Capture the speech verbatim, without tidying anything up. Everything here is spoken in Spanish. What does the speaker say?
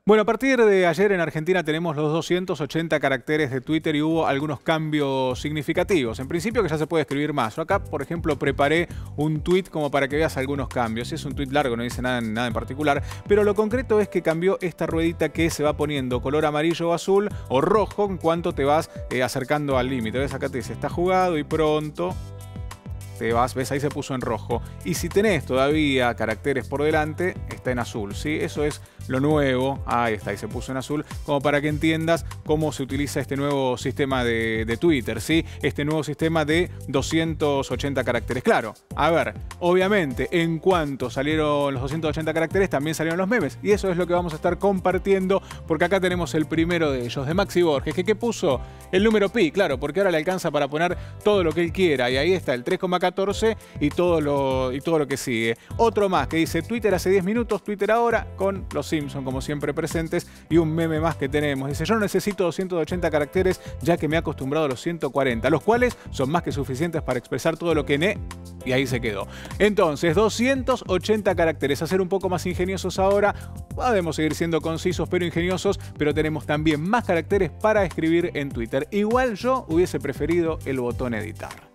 Bueno, a partir de ayer en Argentina tenemos los doscientos ochenta caracteres de Twitter y hubo algunos cambios significativos. En principio que ya se puede escribir más. Yo acá, por ejemplo, preparé un tweet como para que veas algunos cambios. Es un tweet largo, no dice nada, nada en particular, pero lo concreto es que cambió esta ruedita que se va poniendo color amarillo o azul o rojo en cuanto te vas eh, acercando al límite. ¿Ves? Acá te dice, está jugado y pronto te vas, ves, ahí se puso en rojo. Y si tenés todavía caracteres por delante, está en azul, ¿sí? Eso es lo nuevo. Ahí está, ahí se puso en azul, como para que entiendas cómo se utiliza este nuevo sistema de, de Twitter, ¿sí? Este nuevo sistema de doscientos ochenta caracteres. Claro, a ver, obviamente, en cuanto salieron los doscientos ochenta caracteres, también salieron los memes. Y eso es lo que vamos a estar compartiendo, porque acá tenemos el primero de ellos, de Maxi Borges, que ¿qué puso? El número pi, claro, porque ahora le alcanza para poner todo lo que él quiera. Y ahí está el tres coma catorce y todo lo, y todo lo que sigue. Otro más que dice Twitter hace diez minutos, Twitter ahora, con los Simpson como siempre presentes, y un meme más que tenemos. Dice, yo no necesito doscientos ochenta caracteres ya que me he acostumbrado a los ciento cuarenta, los cuales son más que suficientes para expresar todo lo que ne... Y ahí se quedó. Entonces, doscientos ochenta caracteres. A ser un poco más ingeniosos ahora. Podemos seguir siendo concisos pero ingeniosos, pero tenemos también más caracteres para escribir en Twitter. Igual yo hubiese preferido el botón editar.